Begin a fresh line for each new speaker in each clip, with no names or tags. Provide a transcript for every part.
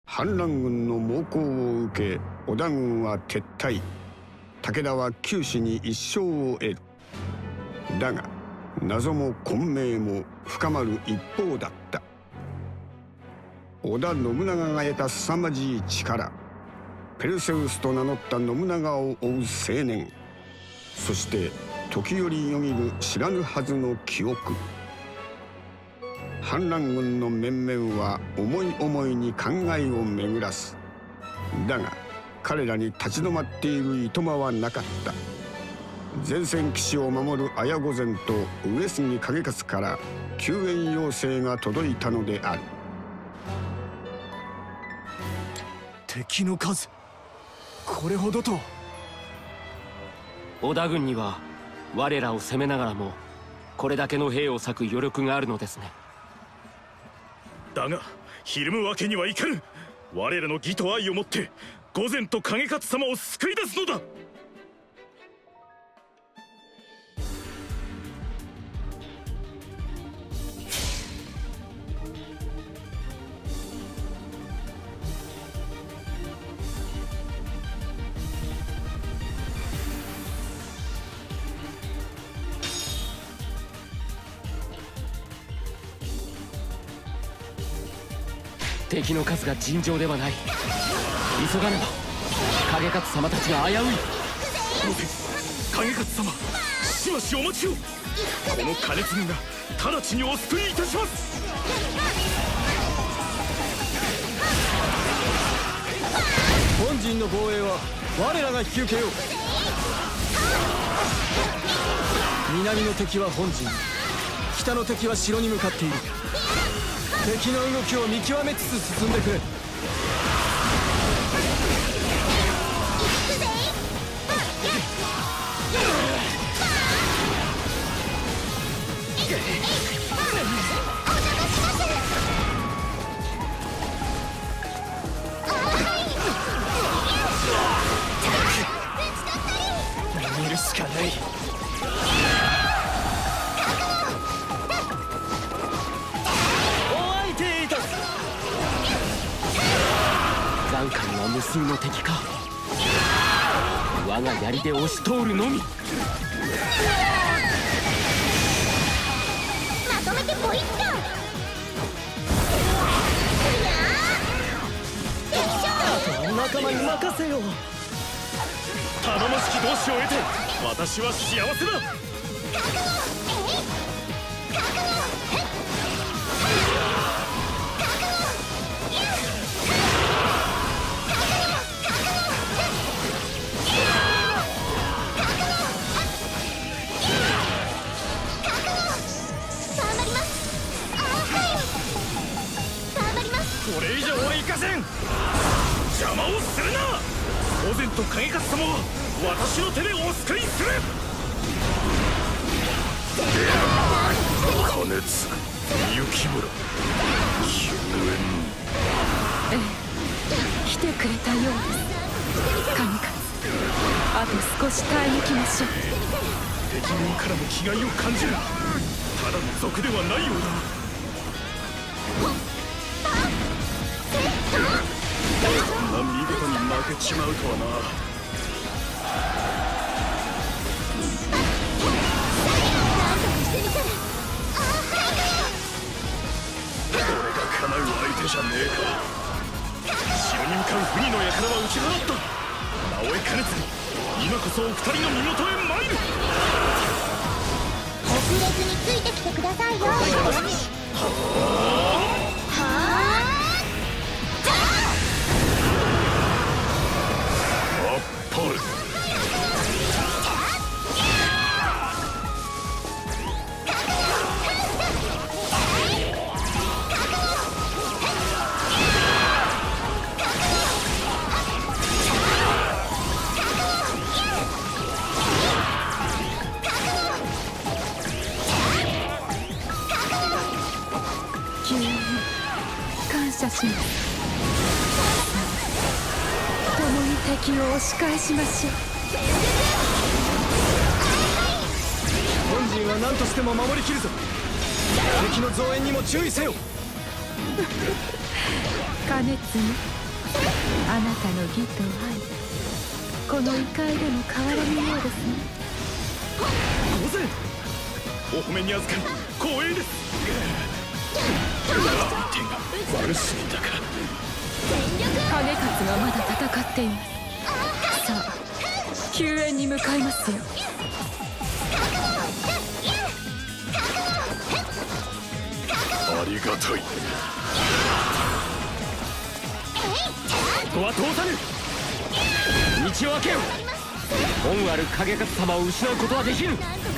反乱軍の猛攻を受け織田軍は撤退。武田は九死に一生を得る。だが謎も混迷も深まる一方だった。織田信長が得た凄まじい力、ペルセウスと名乗った信長を追う青年、そして時折よぎる知らぬはずの記憶。反乱軍の面々は思い思いに考えを巡らす。だが彼らに立ち止まっているいとまはなかった。前線騎士を守る綾御前と上杉景勝から救援要請が届いたのである。
敵の数これほどと。
織田軍には我らを攻めながらもこれだけの兵を割く余力があるのですね。
だがひるむわけにはいかぬ。我らの義と愛をもって御前と景勝様を救い出すのだ。
敵の数が尋常ではない。急がねば景勝様たちが危うい。
景勝様、しばしお待ちを。この金継ぎが直ちにお救いいたします。
本陣の防衛は我らが引き受けよう。南の敵は本陣、北の敵は城に向かっている。敵の動きを見極めつつ進んでくれ。 見るしかない。
眼下には無数の敵か。我が槍で押し通るのみ。
まとめてポイッと。
仲間に任せよう。
頼もしき同志を得て私は幸せだ。これ以上はいかせん。邪魔をするな。御前と景勝様は私の手でお救いする。金継雪村救援。
来てくれたようです。景勝、あと少し耐え抜きましょう。
敵軍からも気概を感じる。ただの賊ではないようだ。こんな見事に負けちまうとはな。俺が叶う相手じゃねえか。城に向かう不利の輩は打ち払った。直江兼続、今こそお二人の身元へ参る。
遅れずについてきてくださいよ。
感謝します。共に敵を押し返しましょう。
本陣は何としても守りきるぞ。敵の増援にも注意せよ。
景金継ぎ、あなたの義と愛、この異界でも変わらぬようですね。
御前、お褒めに預かり光栄です。手が悪すぎたか。
金勝がまだ戦っています。さあ救援に向かいますよ。
ありがたい。ここは通さぬ。
道を開けよ。恩ある影勝様を失うことはできぬ。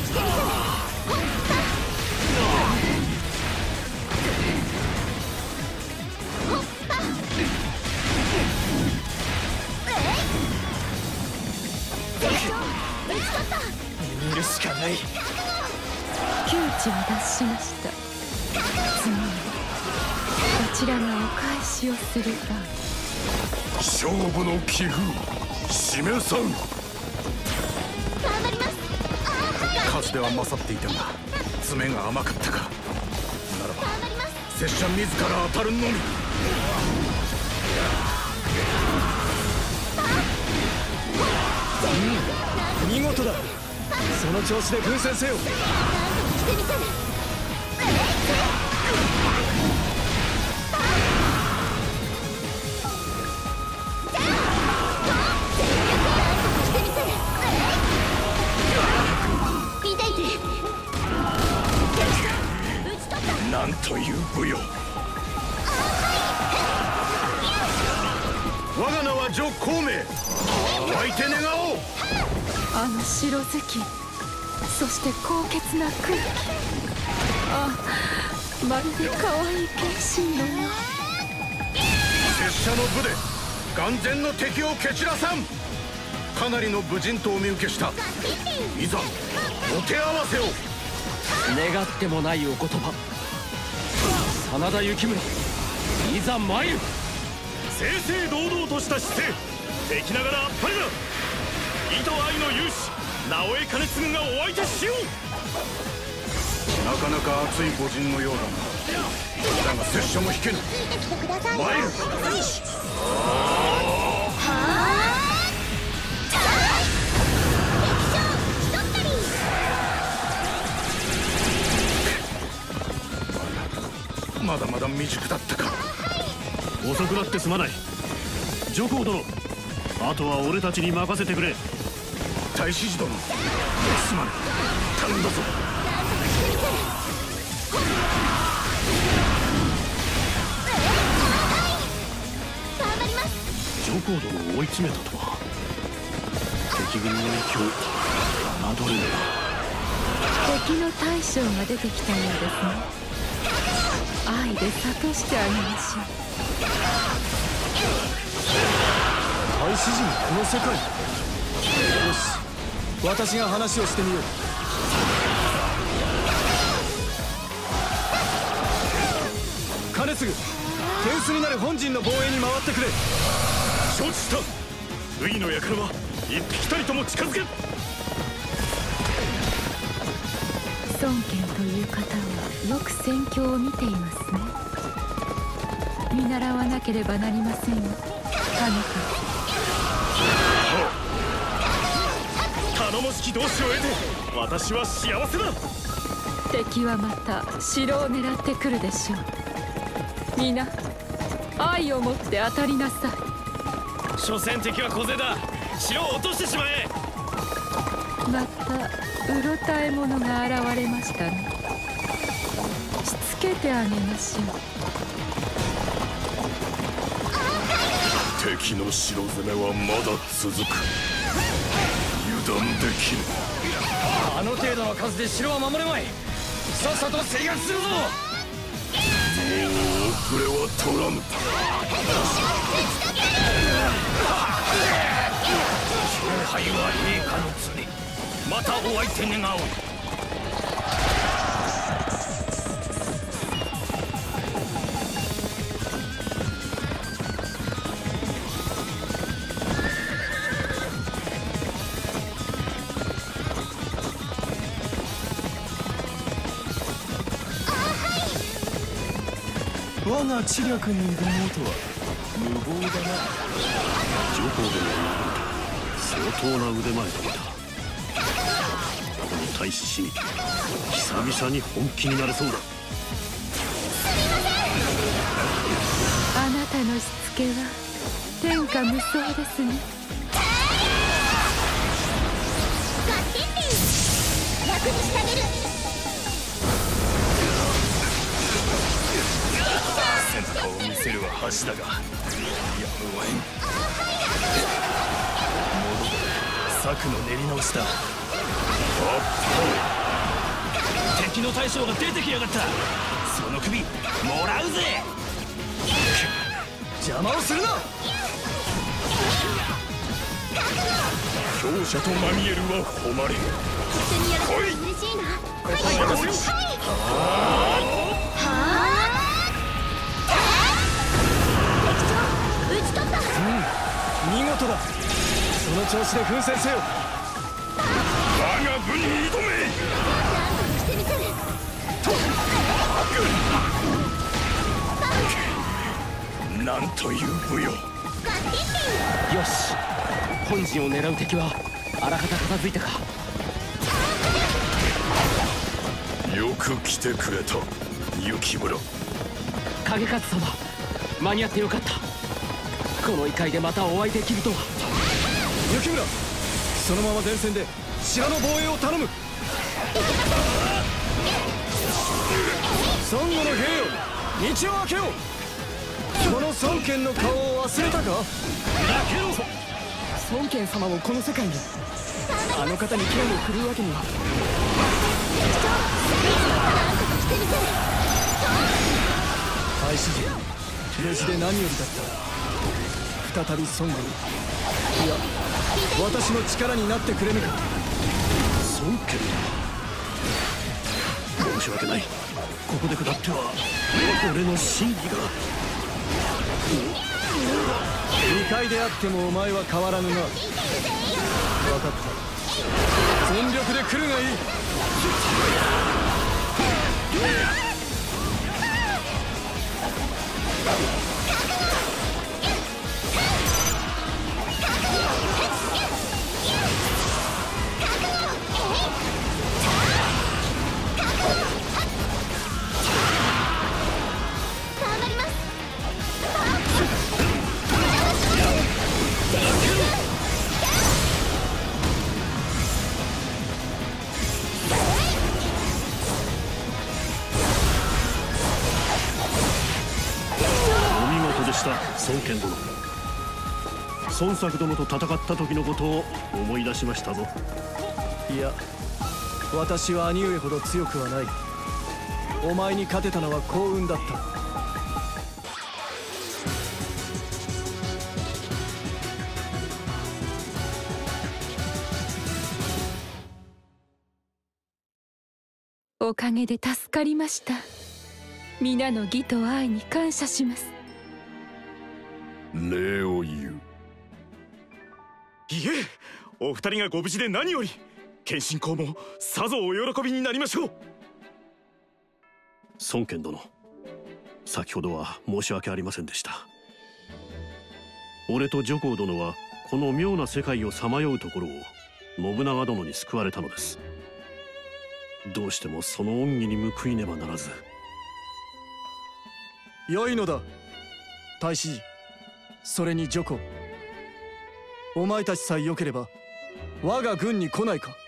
見るしかない。
窮地を脱しました。次はこちらがお返しをする番。
勝負の棋風示さん。
頑張ります。
数では勝っていたが詰めが甘かったか。ならば拙者自ら当たるのみ。
見事だ。その調子で奮戦せよ。
なんとかしてみせる。
なんという武勇。我が名は徐孔明。湧いて願おう。
あの白ずき、そして高潔な空気、あ、まるで可愛い剣心のよう。
拙者の部で眼前の敵を蹴散らさん。かなりの武人とお見受けした。いざお手合わせを。
願ってもないお言葉。真田幸村、いざ参る。
正々堂々とした姿勢。敵ながらあっぱれだ。意と愛の勇士直江兼続がお相手しよう。なかなか熱い御仁のようだが拙者も引けぬ。
ついてきてくださいよ。
参る。まだまだ未熟だったか。
遅くなってすまない。徐行殿、あとは俺たちに任せてくれ。
太子寺殿、すまぬ。頼んだぞ。
頑張ります。
徐行殿を追い詰めたとは。敵軍の影響侮れぬ。
敵の大将が出てきたようですね。愛で諭してあげましょう。
太子陣この世界。よし、私が話をしてみよう。金継、手薄になる本陣の防衛に回ってくれ。
承知した。ウイの輩は一匹たりとも近づけ。
孫権という方はよく戦況を見ていますね。見習わなければなりませんよ、金子。
頼もしき同志を得て私は幸せだ。
敵はまた城を狙ってくるでしょう。皆愛を持って当たりなさい。
所詮敵は小勢だ。城を落としてしまえ。
またうろたえ者が現れましたね。しつけてあげましょう。
敵の城攻めはまだ続く。油断できぬ。
あの程度の数で城は守れまい。さっさと制圧するぞ。
もう遅れは取らぬ。
勝敗は陛下の常。またお相手願おう。
我が知略に挑もうとは
無謀だな。上皇殿は相当な腕前だった。この大使氏に久々に本気になれそうだ。
あなたのしつけは天下無双ですね。
ガッテンテン楽にしてあげる。
戦果を見せるは恥だがやむわえん。策の練り直しだ。敵の大将が出てきやがった。その首もらうぜ。
邪魔をするな。
強者とマミエルは誉れ。
一緒にやると嬉しいな。撃ち取った。
見事だ。その調子で奮戦せよ。
我が軍に挑め。
してみせる。
なんという武勇。
よし、本陣を狙う敵はあらかた片付いたか。
よく来てくれた雪村。
影勝様、間に合ってよかった。この異界でまたお会いできるとは。
雪村、そのまま前線で城の防衛を頼む。孫悟の兵よ、道を開けよう。この孫権の顔を忘れたか。孫権様もこの世界に。あの方に剣を振るうわけには。大使陣、無事で何よりだった。再び孫悟に、いや私の力になってくれぬか。
孫権だ。申し訳ない。ここで下っては俺の真偽が。
異界であってもお前は変わらぬな。分かった。全力で来るがいい。
頑張ります。
お見事でした孫権殿。孫作殿と戦った時のことを思い出しましたぞ。
いや、私は兄上ほど強くはない。お前に勝てたのは幸運だった。
おかげで助かりました。皆の義と愛に感謝します。
礼を言う。
いえ、お二人がご無事で何より。謙信公もさぞお喜びになりましょう。
孫権殿、先ほどは申し訳ありませんでした。俺と女皇殿はこの妙な世界をさまようところを信長殿に救われたのです。どうしてもその恩義に報いねばならず。
良いのだ大使寺、それに女皇。お前たちさえ良ければ我が軍に来ないか。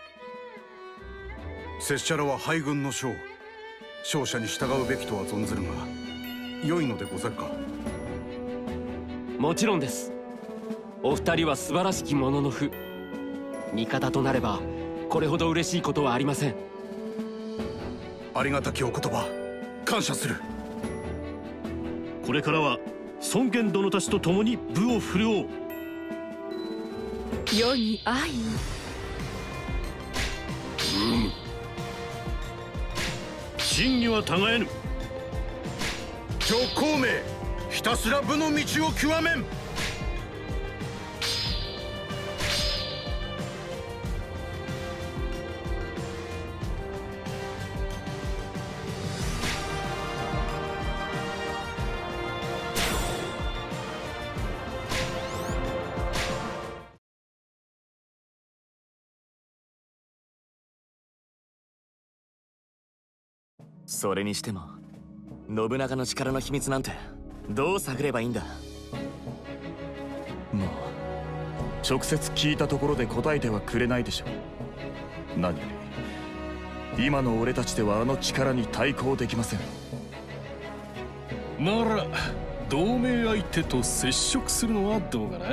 拙者らは敗軍の将、勝者に従うべきとは存ずるが、良いのでござるか。
もちろんです。お二人は素晴らしき者の父。味方となればこれほど嬉しいことはありません。
ありがたきお言葉、感謝する。
これからは孫権殿たちと共に武を振るおう。
世に愛を。
真偽はたがえぬ。
上皇名、ひたすら武の道を極めん。
それにしても信長の力の秘密なんてどう探ればいいんだ。
まあ直接聞いたところで答えてはくれないでしょう。何より今の俺たちではあの力に対抗できません。
なら同盟相手と接触するのはどうかな。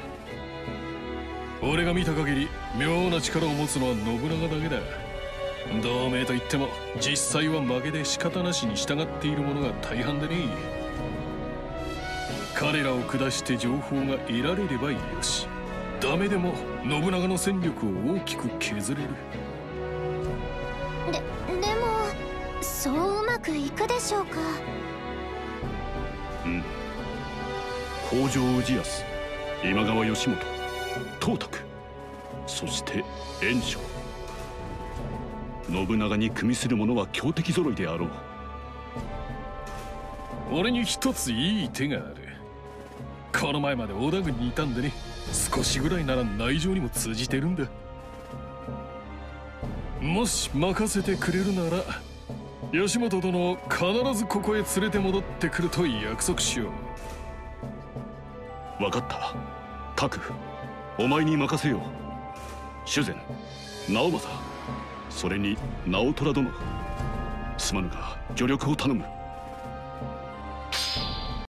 俺が見た限り妙な力を持つのは信長だけだ。同盟といっても実際は負けで仕方なしに従っている者が大半でね。彼らを下して情報が得られればよし、ダメでも信長の戦力を大きく削れる。
でもそううまくいくでしょうか。
うん。北条氏康、今川義元、董卓、そして袁紹。信長に組みする者は強敵揃いであろう。
俺に一ついい手がある。この前まで織田軍にいたんでね、少しぐらいなら内情にも通じてるんだ。もし任せてくれるなら義元殿を必ずここへ連れて戻ってくると約束しよ
う。分かった。拓、お前に任せよう。主膳、直政、それに直虎殿、すまぬが助力を頼む。